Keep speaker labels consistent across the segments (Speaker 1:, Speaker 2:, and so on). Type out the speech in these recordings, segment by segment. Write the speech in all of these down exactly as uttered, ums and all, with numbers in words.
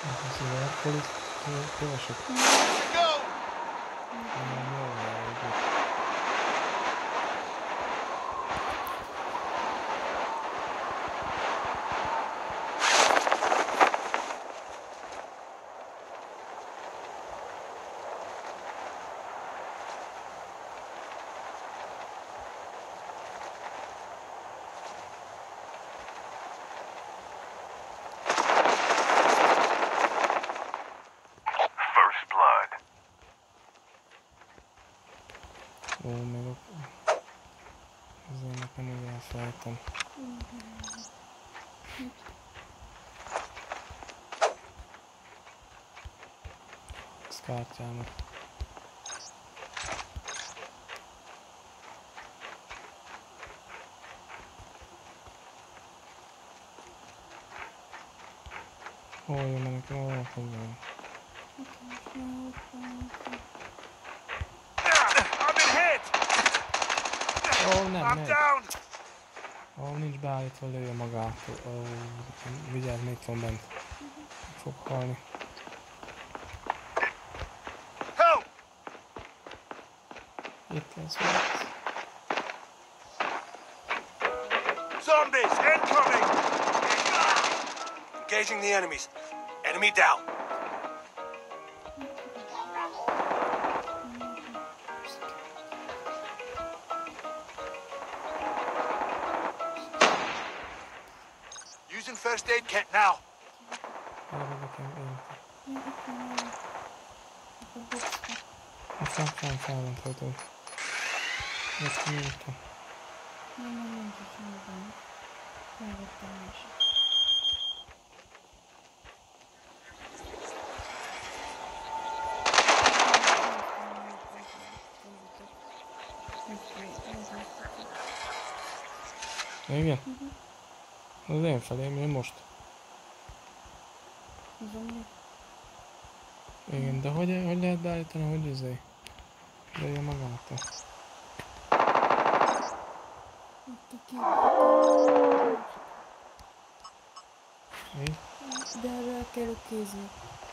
Speaker 1: Ez az airpolis, kövesek. Ó, meg a... Ezzel nekem úgy elfelejtem. Ez kártyámat. Hol jön, mert nekem olyan fogom. Ó, nem, megy. Ó, nincs beállítva, lője magától. Ó, vigyázz, még van bent. Fog halni. Itt lesz volt.
Speaker 2: Zombies incoming! Engaging the enemies. Enemy down. Using first aid kit now.
Speaker 1: Arra nekem én. Aztán fel felmenthető. Ezt nyújtom.
Speaker 3: Nem, nem, nincs is semmiben. Felvettem is.
Speaker 1: Igen? Uh-huh. Az én felém, én most.
Speaker 3: Zombi?
Speaker 1: Igen, de hogy, hogy lehet beállítani, hogy izé? Lője magától.
Speaker 3: Ott a két.
Speaker 1: Mi?
Speaker 3: De erre el kell kézni.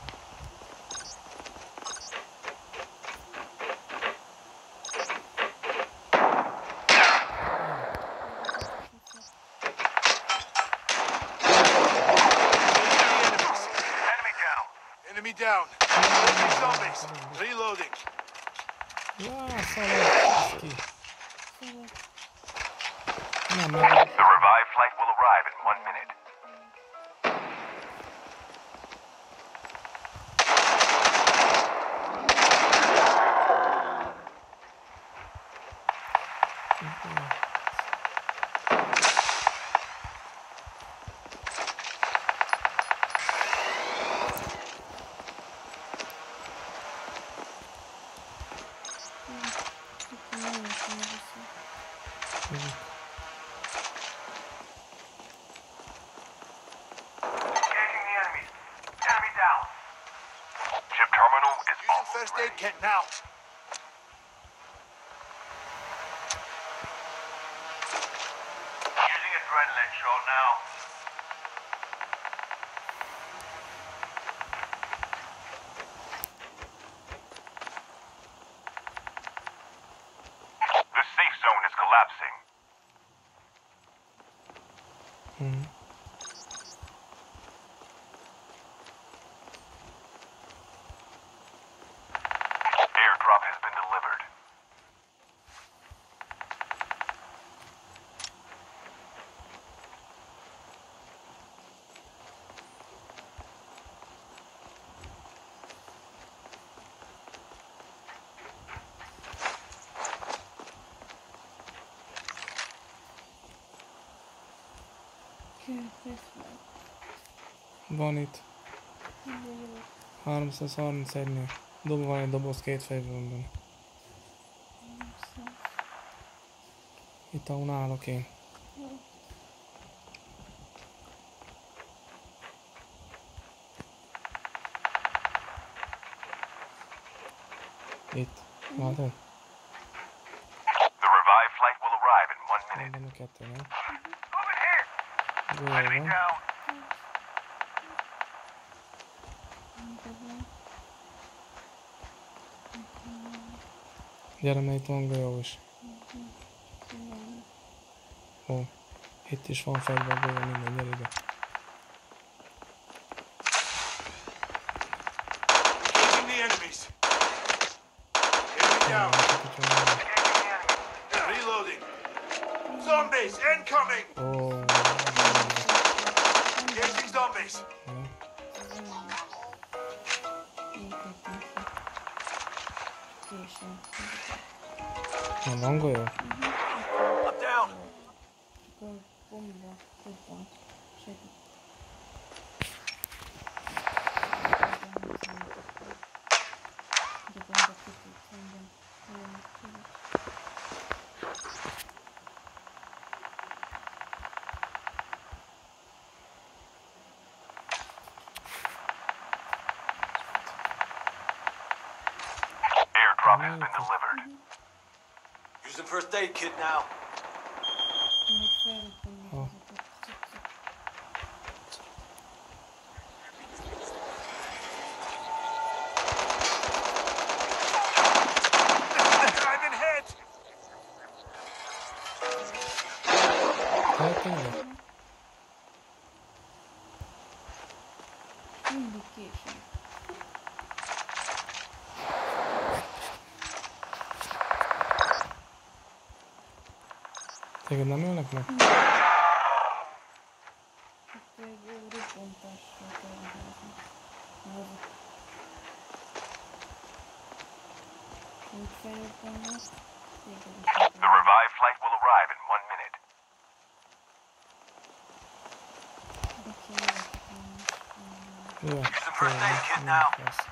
Speaker 2: Enemy down. Enemy zombies. Reloading.
Speaker 1: Jaa, szalad. Ki. Nem, nem.
Speaker 4: The revived flight will arrive in one minute.
Speaker 2: First aid kit now.
Speaker 4: Using adrenaline shot now. The safe zone is collapsing.
Speaker 1: Hmm.
Speaker 4: Airdrop has been delivered.
Speaker 1: Van itt. háromszázharmincegynél. Dob, van egy doboz, két fegyver van benne. Itt ahol állok én. Itt. Látod?
Speaker 4: The revived flight will arrive in one minute.
Speaker 1: Van benne kettő, nem?
Speaker 4: Over here.
Speaker 1: Jó
Speaker 4: Enemy
Speaker 1: van.
Speaker 4: down.
Speaker 1: Gyere, mert itt van golyó is. Ó, itt is van fegyver, golyó, minden, gyere ide.
Speaker 2: Engaging the enemies. Enemy down. Reloading. Zombies incoming.
Speaker 1: Ó,
Speaker 2: Engaging zombies.
Speaker 1: nem van golyó?
Speaker 2: I'm down.
Speaker 3: Akkor bomba, robban, segít. De bomba kitűnt engem. Olyan tudod.
Speaker 4: Airdrop has been delivered.
Speaker 2: Using first aid kit now.
Speaker 3: Még felrobbannak
Speaker 1: Ha.
Speaker 3: ezeket. Cik-cik.
Speaker 2: I'm in hit.
Speaker 1: Hát tényleg?
Speaker 3: Mindig később.
Speaker 1: Téged nem ölnek meg?
Speaker 3: Itt egy jó robbantásra tervezni. Azok. Még felrobbannak. Téged is
Speaker 4: The revived flight will arrive in one minute.
Speaker 3: be kell rakni.
Speaker 1: Jó,
Speaker 2: Using first aid kit
Speaker 1: tényleg,
Speaker 2: now.
Speaker 1: nem lesz.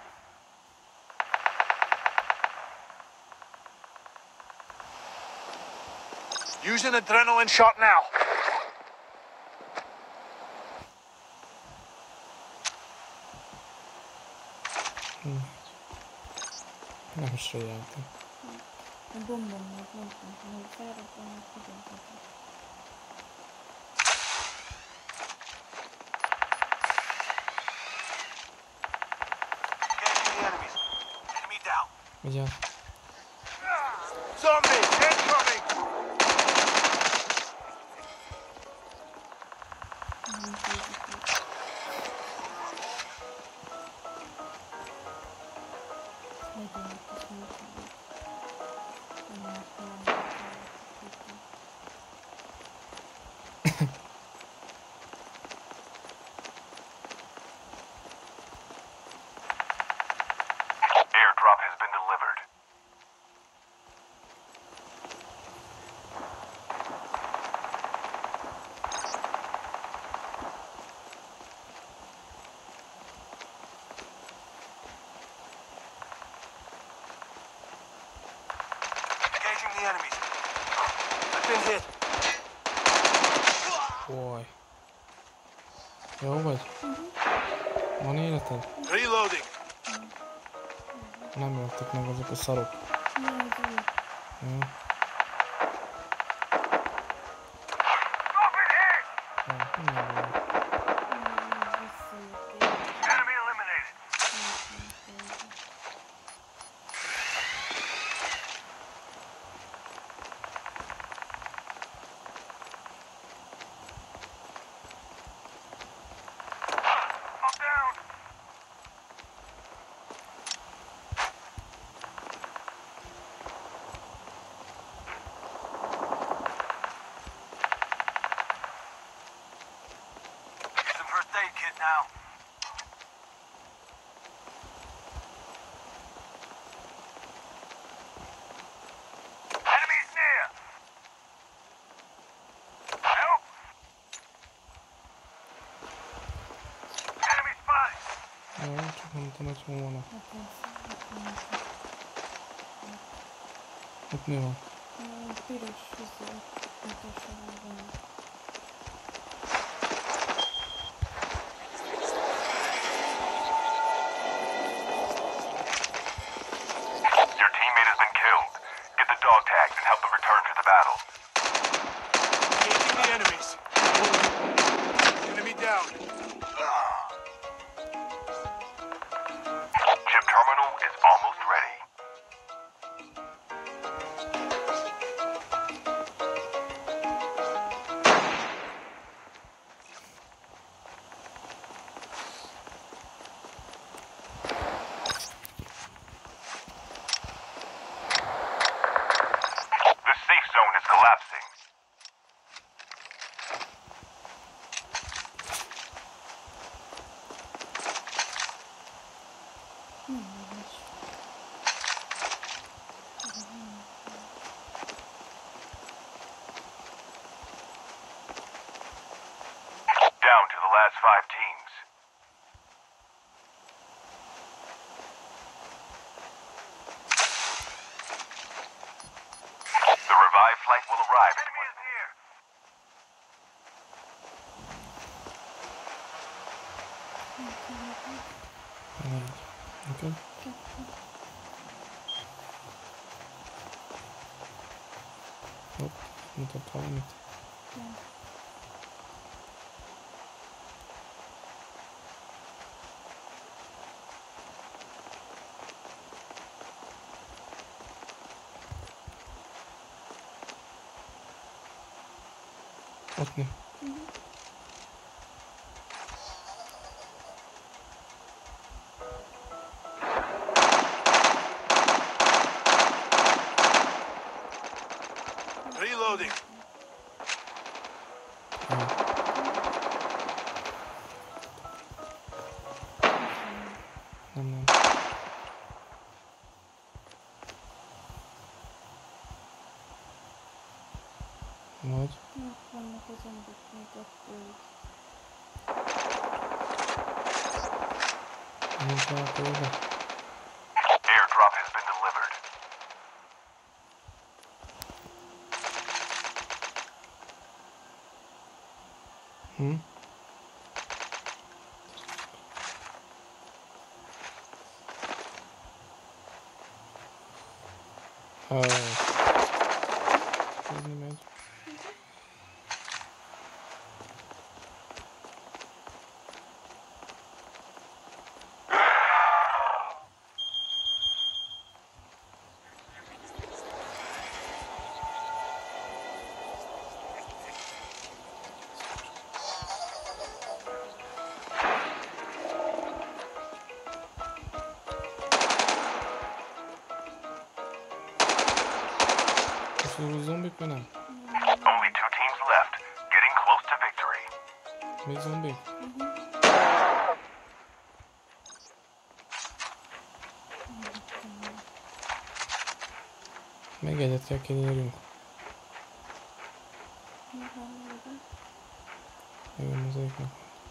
Speaker 2: Using adrenaline shot now.
Speaker 1: Nem is rejeltem.
Speaker 3: A bombomnak mondtam, hogy felrobbannak, figyeljetek.
Speaker 2: Engaging the enemies. Enemy down.
Speaker 1: Ugye?
Speaker 2: Zombies incoming.
Speaker 3: Nem tudjuk, hogy legyenek is működik. Ennek nem tudjuk.
Speaker 4: Airdrop has been delivered.
Speaker 2: Engaging the enemies. I've been hit.
Speaker 1: Oj. Jó vagy? Van életed?
Speaker 2: Reloading.
Speaker 1: Nem öltek meg azok a szarok.
Speaker 3: Nem, ez úgy.
Speaker 1: Jó. Ja, minden jó.
Speaker 3: Visszajöttél.
Speaker 2: Enemy eliminated. I'm down. Using first aid kit now. Enemies near. Help. Enemy spotted.
Speaker 1: Jó, csak nem tudom, hogy hol vannak. Ott mi van?
Speaker 3: Piros izé, mutassanak.
Speaker 4: Your teammate has been killed. Get the dog tags and help them return to the battle.
Speaker 2: Engaging the enemies. Enemy down.
Speaker 4: Chip terminal is almost ready. has five teams. The revived flight will arrive in
Speaker 2: Enemy
Speaker 4: one
Speaker 2: is near.
Speaker 1: Alright. Okay. Hopp, mutat valamit.
Speaker 3: Ja.
Speaker 1: Ott mi?
Speaker 2: Reloading.
Speaker 1: Nem, nem. Vagy?
Speaker 3: Ja, vannak az emberek még ott úgy.
Speaker 1: Nem kell tőle.
Speaker 4: Airdrop has been delivered.
Speaker 1: Hm? Oh. Tudni megy. Most zombik vagy nem?
Speaker 4: Only two teams left, getting close to victory.
Speaker 1: Még zombik? Még egyet kell kinyírjunk. Igen, mozaiknak.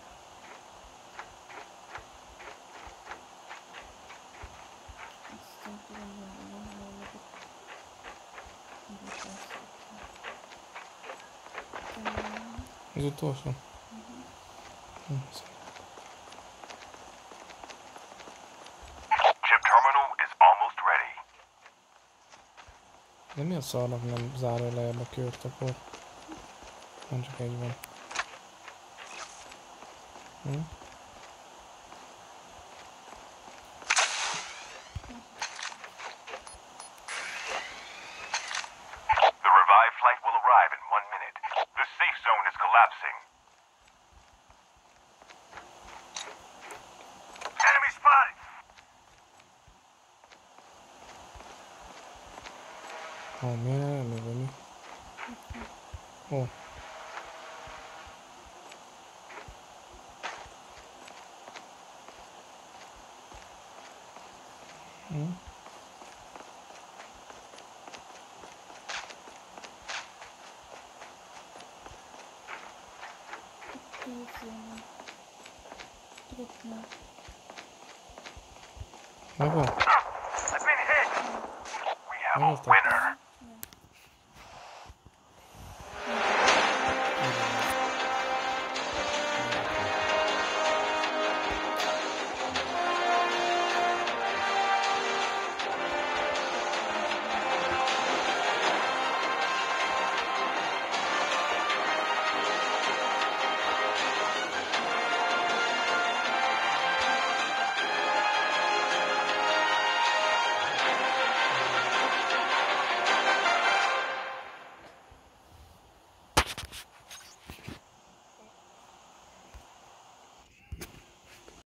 Speaker 3: Aztán tudom, hogy nem hallgatok.
Speaker 1: Az utolsó? Hm,
Speaker 4: Chip terminal is almost ready.
Speaker 1: de mi a szarnak nem zárja le ebbe a kört akkor? Nem csak egy van. Hm?
Speaker 4: The revived flight will arrive in one minute. The safe zone is collapsing.
Speaker 2: Enemy spotted.
Speaker 1: Ó, miért nem elő vagy mi? Ó. Hm? Megvan?
Speaker 2: I've been hit.
Speaker 4: We have a
Speaker 1: Megvan?
Speaker 4: winner.